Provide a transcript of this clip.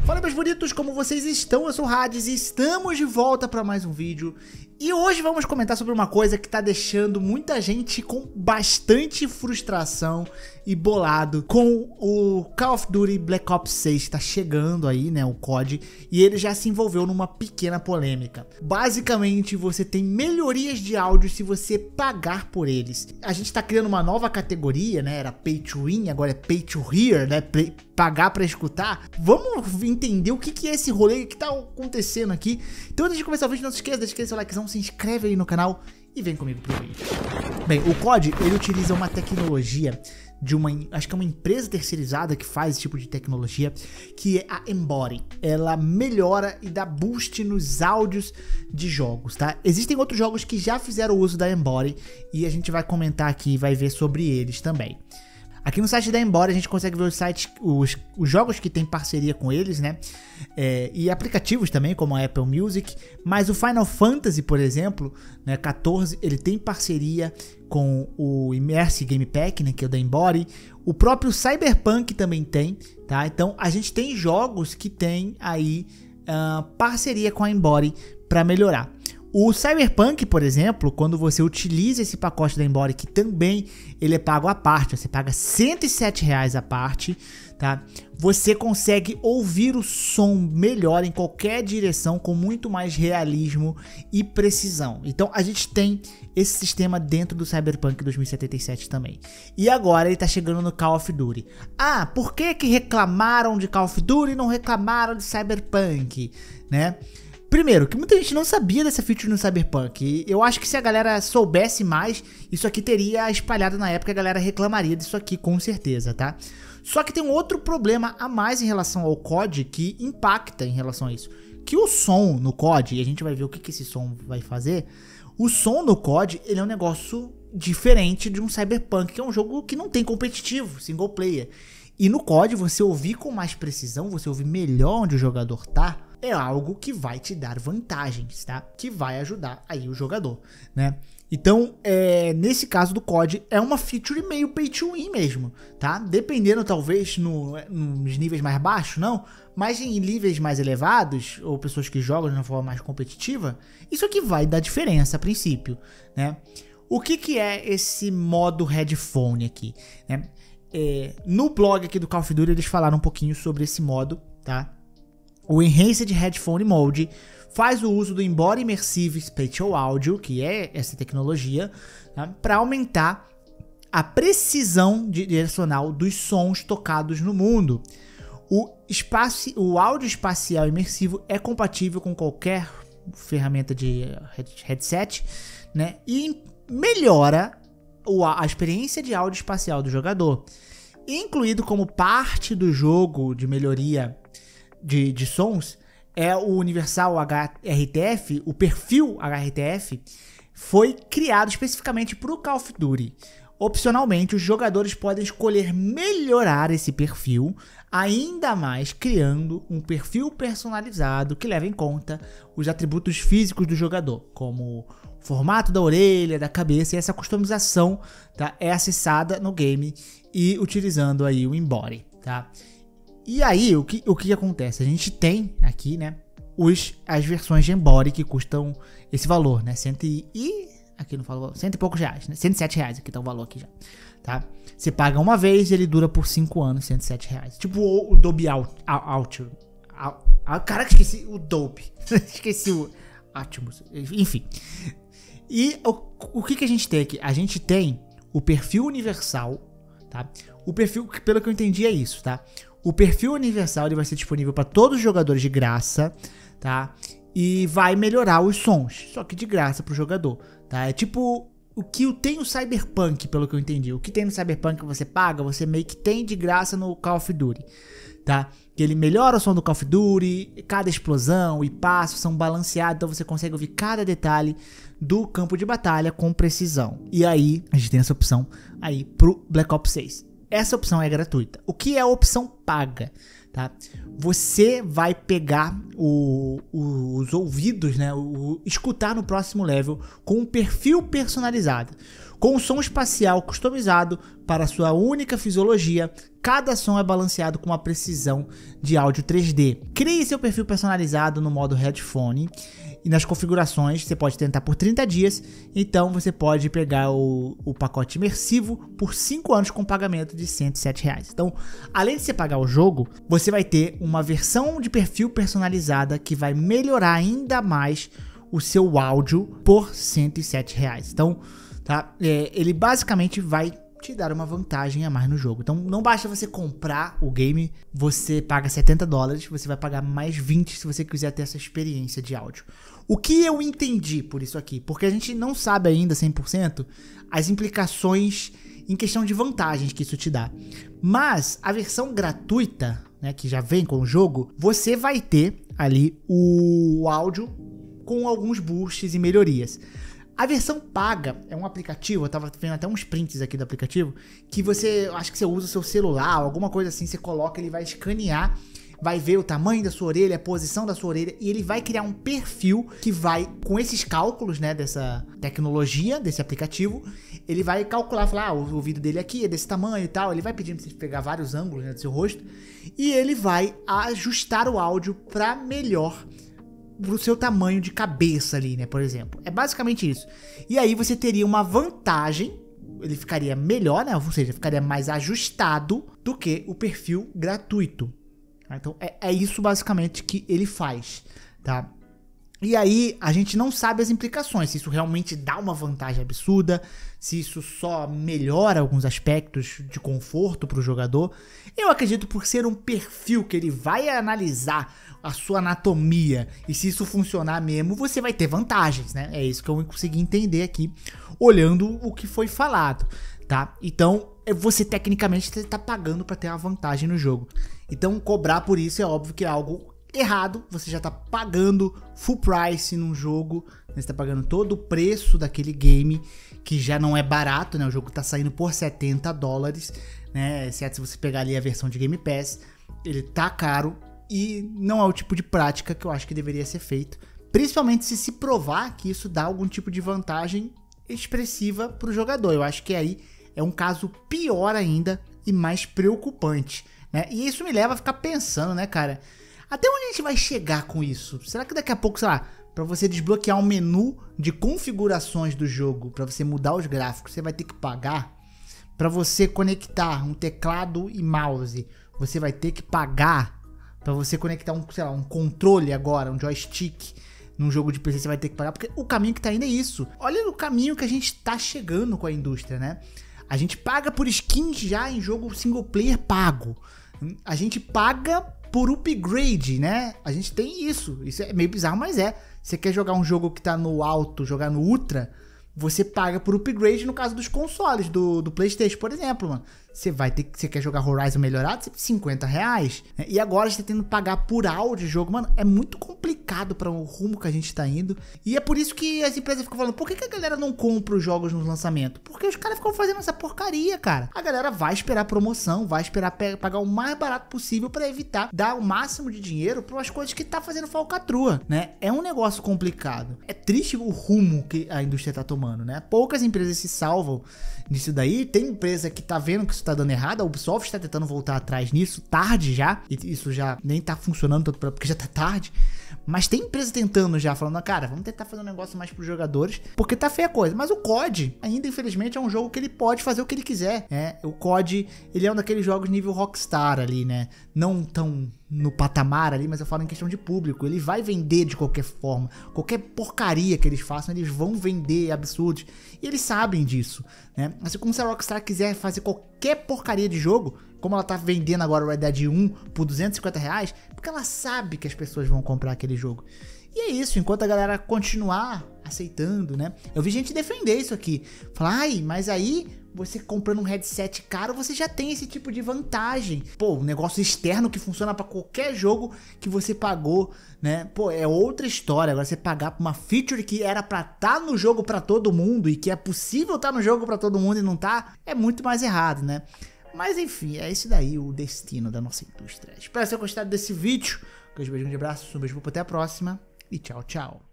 Fala, meus bonitos, como vocês estão? Eu sou o Hades e estamos de volta para mais um vídeo. E hoje vamos comentar sobre uma coisa que tá deixando muita gente com bastante frustração e bolado com o Call of Duty Black Ops 6 que tá chegando aí, né, o COD, e ele já se envolveu numa pequena polêmica. Basicamente, você tem melhorias de áudio se você pagar por eles. A gente tá criando uma nova categoria, né, era Pay to Win, agora é Pay to Hear, né, pagar pra escutar. Vamos entender o que é esse rolê que tá acontecendo aqui. Então, antes de começar o vídeo, não se esqueça, deixa seu likezão, se inscreve aí no canal e vem comigo pro vídeo. Bem, o COD, ele utiliza uma tecnologia de acho que é uma empresa terceirizada que faz esse tipo de tecnologia, que é a Embody. Ela melhora e dá boost nos áudios de jogos, tá? Existem outros jogos que já fizeram uso da Embody e a gente vai comentar aqui e vai ver sobre eles também. Aqui no site da Embody a gente consegue ver os jogos que tem parceria com eles, né? E aplicativos também, como a Apple Music. Mas o Final Fantasy, por exemplo, né, 14, ele tem parceria com o Immersive Game Pack, né, que é o da Embody. O próprio Cyberpunk também tem, tá? Então a gente tem jogos que tem aí parceria com a Embody para melhorar. O Cyberpunk, por exemplo, quando você utiliza esse pacote da Embody, que também ele é pago à parte, você paga R$107 à parte, tá? Você consegue ouvir o som melhor em qualquer direção, com muito mais realismo e precisão. Então a gente tem esse sistema dentro do Cyberpunk 2077 também. E agora ele tá chegando no Call of Duty. Ah, por que reclamaram de Call of Duty e não reclamaram de Cyberpunk, né? Primeiro, que muita gente não sabia dessa feature no Cyberpunk. Eu acho que se a galera soubesse mais, isso aqui teria espalhado na época, a galera reclamaria disso aqui com certeza, tá? Só que tem um outro problema a mais em relação ao COD que impacta em relação a isso. Que o som no COD, e a gente vai ver o que esse som vai fazer, o som no COD, ele é um negócio diferente de um Cyberpunk, que é um jogo que não tem competitivo, single player. E no COD, você ouvir com mais precisão, você ouvir melhor onde o jogador tá, é algo que vai te dar vantagens, tá? Que vai ajudar aí o jogador, né? Então, nesse caso do COD, é uma feature meio pay to win mesmo, tá? Dependendo, talvez, nos níveis mais baixos, não. Mas em níveis mais elevados, ou pessoas que jogam de uma forma mais competitiva, isso aqui vai dar diferença a princípio, né? O que é esse modo headphone aqui, né? No blog aqui do Call of Duty, eles falaram um pouquinho sobre esse modo, tá? O Enhanced Headphone Mode faz o uso do Embody Immersive Spatial Audio, que é essa tecnologia, tá? Para aumentar a precisão direcional dos sons tocados no mundo. O áudio espacial imersivo é compatível com qualquer ferramenta de headset, né? E melhora a experiência de áudio espacial do jogador. Incluído como parte do jogo de melhoria de sons, é o Universal HRTF, o perfil HRTF, foi criado especificamente para o Call of Duty. Opcionalmente, os jogadores podem escolher melhorar esse perfil, ainda mais criando um perfil personalizado que leva em conta os atributos físicos do jogador, como o formato da orelha, da cabeça, e essa customização, tá, é acessada no game e utilizando aí o Embody, tá? E aí, o que acontece? A gente tem aqui, né, as versões de Embody que custam esse valor, né, aqui não falo, cento e poucos reais, né, R$107 aqui tá o valor aqui já, tá? Você paga uma vez e ele dura por 5 anos, R$107. Tipo o Dolby Audio. Caraca, esqueci o Dolby. Esqueci o Atmos. Enfim. E o que a gente tem aqui? A gente tem o perfil universal, tá? O perfil, pelo que eu entendi, é isso, tá? O perfil universal ele vai ser disponível para todos os jogadores de graça, tá? E vai melhorar os sons, só que de graça pro jogador, tá? É tipo o que tem o Cyberpunk, pelo que eu entendi. O que tem no Cyberpunk que você paga, você meio que tem de graça no Call of Duty, tá? Que ele melhora o som do Call of Duty, cada explosão e passo são balanceados, então você consegue ouvir cada detalhe do campo de batalha com precisão. E aí, a gente tem essa opção aí pro Black Ops 6. Essa opção é gratuita. O que é a opção paga, tá? Você vai pegar os ouvidos, né, escutar no próximo level com um perfil personalizado. Com um som espacial customizado para sua única fisiologia, cada som é balanceado com uma precisão de áudio 3D. Crie seu perfil personalizado no modo headphone e nas configurações você pode tentar por 30 dias, então você pode pegar o pacote imersivo por 5 anos com pagamento de R$107. Então, além de você pagar o jogo, você vai ter uma versão de perfil personalizada que vai melhorar ainda mais o seu áudio por R$107. Então, tá? Ele basicamente vai te dar uma vantagem a mais no jogo. Então não basta você comprar o game, você paga $70, você vai pagar mais 20 se você quiser ter essa experiência de áudio. O que eu entendi por isso aqui? Porque a gente não sabe ainda 100% as implicações em questão de vantagens que isso te dá. Mas a versão gratuita, né, que já vem com o jogo, você vai ter ali o áudio com alguns boosts e melhorias. A versão paga é um aplicativo, eu tava vendo até uns prints aqui do aplicativo, que você, acho que você usa o seu celular, alguma coisa assim, você coloca, ele vai escanear, vai ver o tamanho da sua orelha, a posição da sua orelha, e ele vai criar um perfil que vai, com esses cálculos, né, dessa tecnologia, desse aplicativo, ele vai calcular, falar, o ouvido dele aqui é desse tamanho e tal, ele vai pedindo pra você pegar vários ângulos, né, do seu rosto, e ele vai ajustar o áudio para melhor pro seu tamanho de cabeça ali, né, por exemplo. É basicamente isso. E aí você teria uma vantagem, ele ficaria melhor, né, ou seja, ficaria mais ajustado do que o perfil gratuito. Então é isso basicamente que ele faz, tá? E aí a gente não sabe as implicações, se isso realmente dá uma vantagem absurda, se isso só melhora alguns aspectos de conforto para o jogador. Eu acredito por ser um perfil que ele vai analisar a sua anatomia e se isso funcionar mesmo, você vai ter vantagens, né? É isso que eu consegui entender aqui, olhando o que foi falado, tá? Então você tecnicamente está pagando para ter uma vantagem no jogo. Então cobrar por isso é óbvio que é algo errado, você já tá pagando full price num jogo, né? Você tá pagando todo o preço daquele game, que já não é barato, né? O jogo tá saindo por $70, né? Exceto se você pegar ali a versão de Game Pass, ele tá caro e não é o tipo de prática que eu acho que deveria ser feito, principalmente se provar que isso dá algum tipo de vantagem expressiva pro jogador. Eu acho que aí é um caso pior ainda e mais preocupante, né? E isso me leva a ficar pensando, né, cara? Até onde a gente vai chegar com isso? Será que daqui a pouco, sei lá, pra você desbloquear um menu de configurações do jogo, pra você mudar os gráficos, você vai ter que pagar? Pra você conectar um teclado e mouse, você vai ter que pagar? Pra você conectar um controle agora, um joystick, num jogo de PC, você vai ter que pagar? Porque o caminho que tá indo é isso. Olha o caminho que a gente tá chegando com a indústria, né? A gente paga por skins já em jogo single player pago. A gente paga por upgrade, né? A gente tem isso. Isso é meio bizarro, mas é. Você quer jogar um jogo que tá no alto, jogar no ultra, você paga por upgrade no caso dos consoles, do PlayStation, por exemplo, mano. Você quer jogar Horizon melhorado, você R$50. Né? E agora você tá tendo que pagar por áudio de jogo. Mano, é muito complicado para o rumo que a gente tá indo. E é por isso que as empresas ficam falando, por que a galera não compra os jogos no lançamento? Porque os caras ficam fazendo essa porcaria, cara. A galera vai esperar promoção, vai esperar pagar o mais barato possível para evitar dar o máximo de dinheiro para as coisas que tá fazendo falcatrua, né? É um negócio complicado. É triste o rumo que a indústria tá tomando, né? Poucas empresas se salvam nisso daí. Tem empresa que tá vendo que isso tá dando errado, a Ubisoft está tentando voltar atrás nisso, tarde já, e isso já nem tá funcionando tanto porque já tá tarde, mas tem empresa tentando já, falando, cara, vamos tentar fazer um negócio mais pros jogadores, porque tá feia a coisa, mas o COD, ainda infelizmente, é um jogo que ele pode fazer o que ele quiser, né? O COD, ele é um daqueles jogos nível Rockstar ali, né? Não tão no patamar ali, mas eu falo em questão de público, ele vai vender de qualquer forma, qualquer porcaria que eles façam, eles vão vender absurdos, e eles sabem disso, né? Mas como se a Rockstar quiser fazer qualquer porcaria de jogo, como ela tá vendendo agora o Red Dead 1 por R$250, porque ela sabe que as pessoas vão comprar aquele jogo. E é isso, enquanto a galera continuar aceitando, né? Eu vi gente defender isso aqui, falar, ai, mas aí você comprando um headset caro, você já tem esse tipo de vantagem. Pô, um negócio externo que funciona pra qualquer jogo que você pagou, né? Pô, é outra história. Agora você pagar por uma feature que era pra estar no jogo pra todo mundo e que é possível estar no jogo pra todo mundo e não tá, é muito mais errado, né? Mas enfim, é esse daí o destino da nossa indústria. Espero que você tenha gostado desse vídeo. Um beijo, grande abraço, um beijo, até a próxima e tchau, tchau.